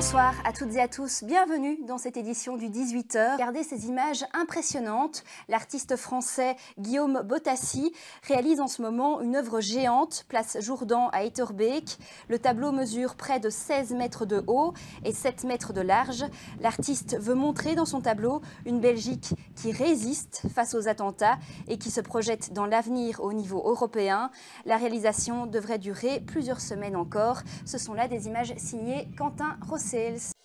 Bonsoir à toutes et à tous, bienvenue dans cette édition du 18h. Regardez ces images impressionnantes. L'artiste français Guillaume Bottassi réalise en ce moment une œuvre géante, place Jourdan à Etterbeek. Le tableau mesure près de 16 mètres de haut et 7 mètres de large. L'artiste veut montrer dans son tableau une Belgique qui résiste face aux attentats et qui se projette dans l'avenir au niveau européen. La réalisation devrait durer plusieurs semaines encore. Ce sont là des images signées Quentin Rossels.